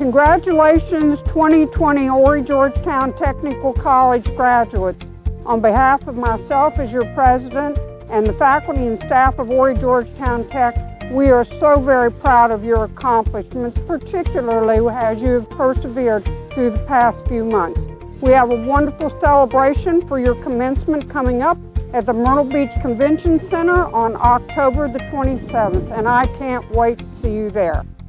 Congratulations 2020 Horry-Georgetown Technical College graduates. On behalf of myself as your president and the faculty and staff of Horry-Georgetown Tech, we are so very proud of your accomplishments, particularly as you have persevered through the past few months. We have a wonderful celebration for your commencement coming up at the Myrtle Beach Convention Center on October the 27th, and I can't wait to see you there.